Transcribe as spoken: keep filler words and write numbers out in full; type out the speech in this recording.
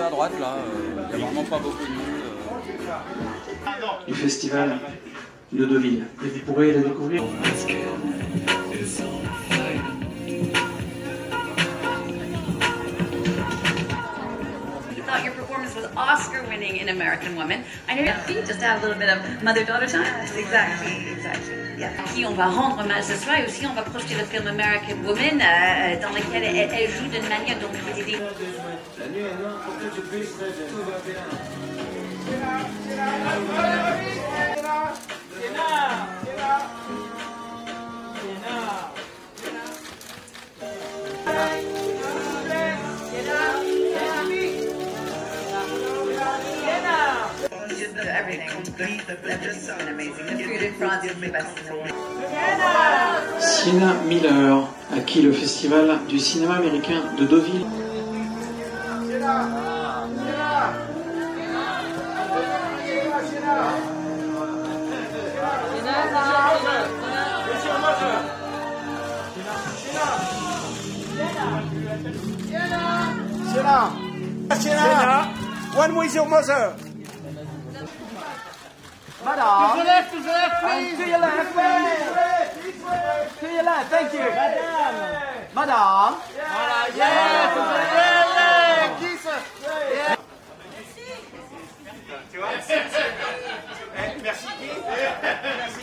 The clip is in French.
à droite là, il n'y a vraiment pas beaucoup de monde. Du festival de Deauville. Et vous pourrez la découvrir. Thought your performance was Oscar-winning in American Woman. I know your feet just have a little bit of mother-daughter time. Yes, exactly, exactly. Yeah. Qui on va rendre hommage ce soir et aussi on va projeter le film American Woman euh, dans lequel elle, elle joue d'une manière donc qui était. La nuit est noire pour que tu puisses rêver. Tout va bien. Everything. That's just amazing. The food in France is the best. Sienna Miller, à qui le festival du cinéma américain de Deauville. Sienna! Sienna! One with your mother! Madame! To the left, to the left, please! To your left, please! To your left, thank you! Madame! Madame! Voilà, yeah! To the left, yeah! Kiss! Yeah! Tu vois? Merci, Guy!